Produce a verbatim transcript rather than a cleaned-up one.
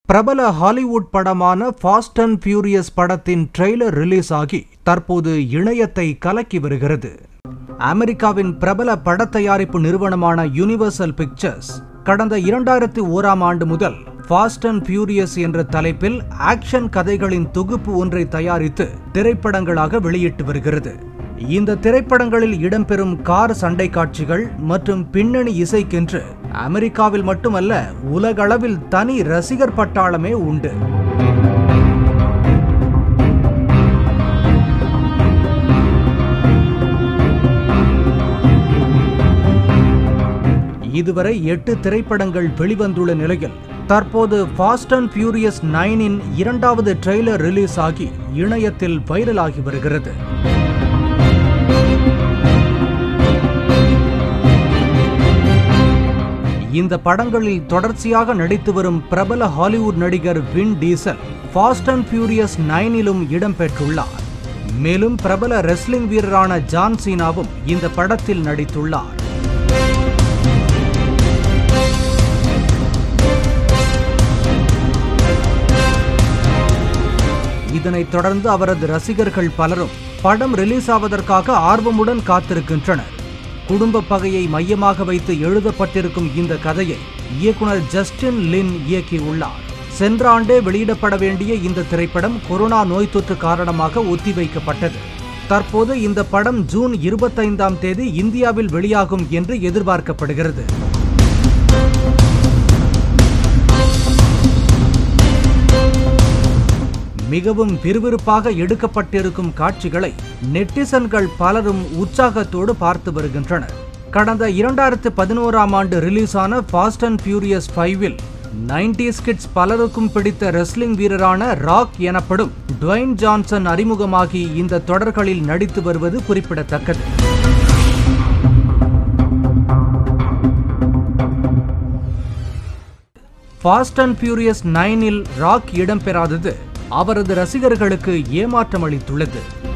பிரபல ஹாலிவுட் படமான fast and furious படத்தின் ட்ரெய்லர் ரிலீஸ் ஆகி தற்போது இணையத்தை கலக்கி வருகிறது. அமெரிக்காவின் பிரபல பட தயாரிப்பு நிறுவனமான யூனிவர்சல் பிக்சர்ஸ் கடந்த இரண்டாயிரத்தி ஓராம் ஆண்டு முதல் ஃபாஸ்ட் அண்ட் ஃபியூரியஸ் என்ற தலைப்பில் ஆக்ஷன் கதைகளின் தொகுப்பு ஒன்றை தயாரித்து திரைப்படங்களாக வெளியிட்டு வருகிறது. இந்த திரைப்படங்களில் இடம்பெறும் கார் சண்டை காட்சிகள் மற்றும் பின்னணி இசைக்கென்று அமெரிக்காவில் மட்டுமல்ல உலகளவில் தனி ரசிகர் பட்டாளமே உண்டு. இதுவரை எட்டு திரைப்படங்கள் வெளிவந்துள்ள நிலையில் தற்போது ஃபாஸ்ட் அண்ட் ஃபியூரியஸ் நைனின் இரண்டாவது ட்ரெய்லர் ரிலீஸ் ஆகி இணையத்தில் வைரலாகி வருகிறது. இந்த படங்களில் தொடர்ச்சியாக நடித்து வரும் பிரபல ஹாலிவுட் நடிகர் Vin Diesel fast and furious நைனிலும் இடம்பெற்றுள்ளார். மேலும் பிரபல ரெஸ்லிங் வீரரான ஜான் சீனாவும் இந்த படத்தில் நடித்துள்ளார். இதனைத் தொடர்ந்து அவரது ரசிகர்கள் பலரும் படம் ரிலீஸ் ஆவதற்காக ஆர்வமுடன் காத்திருக்கின்றனர். குடும்ப பகையை மையமாக வைத்து எழுதப்பட்டிருக்கும் இந்த கதையை இயக்குனர் ஜஸ்டின் லின் இயக்கியுள்ளார். சென்ற ஆண்டே வெளியிடப்பட வேண்டிய இந்த திரைப்படம் கொரோனா நோய் தொற்று காரணமாக ஒத்திவைக்கப்பட்டது. தற்போது இந்த படம் ஜூன் இருபத்தைந்தாம் தேதி இந்தியாவில் வெளியாகும் என்று எதிர்பார்க்கப்படுகிறது. மிகவும் விறுவிறுப்பாக எடுக்கப்பட்டிருக்கும் காட்சிகளை நெட்டிசன்கள் பலரும் உற்சாகத்தோடு பார்த்து வருகின்றனர். கடந்த இரண்டாயிரத்து பதினோராம் ஆண்டு ரிலீஸான ஃபாஸ்ட் அண்ட் ஃபியூரியஸ் ஃபைவில் நைன்டீஸ் கிட்ஸ் பலருக்கும் பிடித்த ரெஸ்லிங் வீரரான ராக் எனப்படும் டுவைன் ஜான்சன் அறிமுகமாகி இந்த தொடர்களில் நடித்து வருவது குறிப்பிடத்தக்கது. ஃபாஸ்ட் அண்ட் ஃபியூரியஸ் நைனில் ராக் இடம்பெறாதது அவரது ரசிகர்களுக்கு ஏமாற்றம் அளித்துள்ளது.